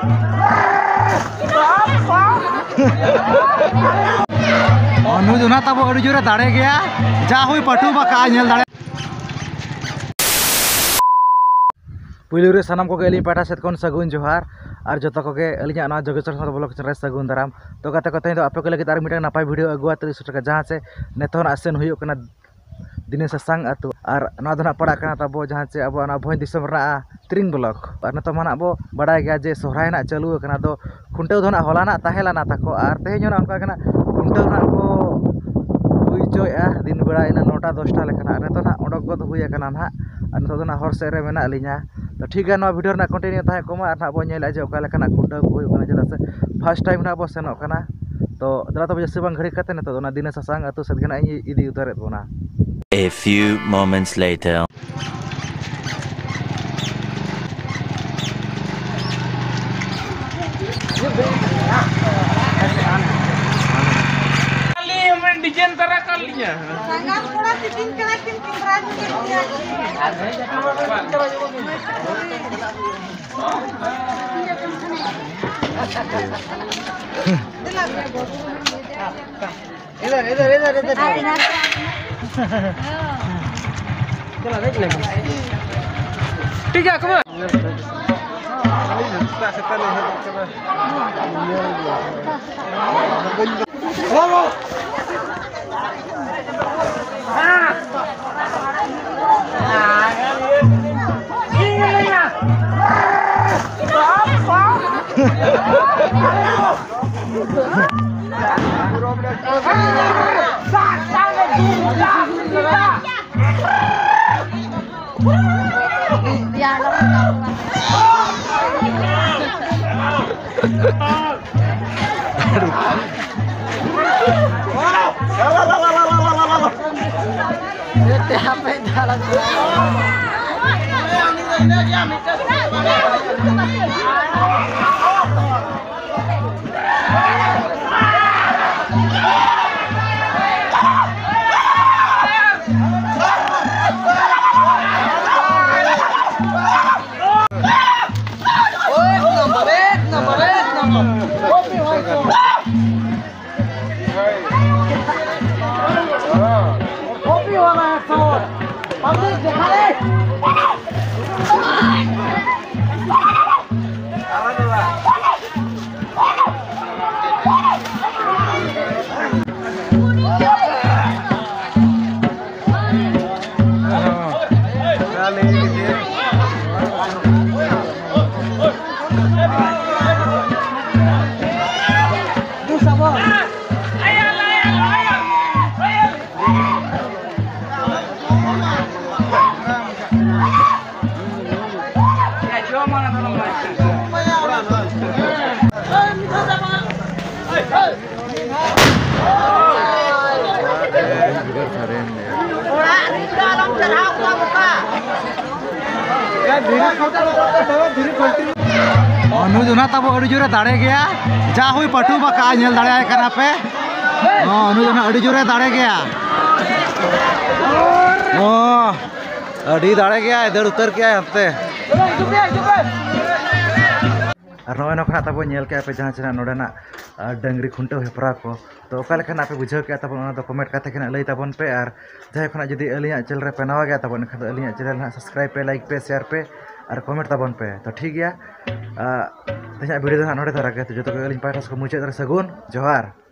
नु जुना तब अड़ी जोरे दाड़े गया जा हुई पटु बका नेल दाड़े पुलिस रे सनम को गेली पाटा सेत कोन सगुन जोहार और जो को अलिया ना जोगेश्वर साथ ब्लॉग चैनल सगुन दाराम तो कते को तेज आपे को लगे तार मिटा नपाय वीडियो अगुआ तो सुटका जहां से नेतोन आसेन हुयो कना दिनेश सांग अतु और ना दना पड़ा कना तबो जहां से अब ना भोज दिसम रा त्रिंग ब्लॉक और न तो माना अब बड़ा गया जे सोहराय ना चालू कना दो खुंटे दो ना होला ना ताहेला ना ताको और तेज ना उनका कना खुंटे ना को हुई चोया दिन बेड़ा इन 9टा 10टा लेखना न तो ना ओडक गद हुई कना ना और न तो ना हर से रे मेना अलिया तो ठीक है ना वीडियो ना कंटिन्यू ताहे कोमा और ना बो नेला जे ओका लेखना खुंटे को हुई कना जला से फर्स्ट टाइम ना बो सेनो कना तो दला तो जैसे बंग घड़ी कते न तो ना दिनेश सांग अतु सदगना इदी उतारे बोना A few moments later. Design तरह कर लिया संगम थोड़ा सिटिंग करा तीन रात में इधर इधर इधर इधर चला देख ले ठीक है कम नु जुना तब अड़ी जोरे दाड़े गया जा हुई पटु बका नेल दाड़े कना पे नु जुना अड़ी जोरे दाड़े गया अड़ी दाड़े गया इधर उतर गया हते और नय नखना तब नेल के पे जहां चना नोडेना डंगरी खुंटे हेपरा को तो ओका लेखन आपे बुझाव के तब ओना दो कमेंट काते के लई तबन पे और जहां खना जदी अलिया चैनल रे पे नवा गया तब एनखा अलिया चैनल ना सब्सक्राइब पे लाइक पे शेयर पे और कमेंट तबन पे तो ठीक गया तेज वीडियो नोड़े धरा के तो जो अलिन पाठा को मुचाद सगुन जोहार।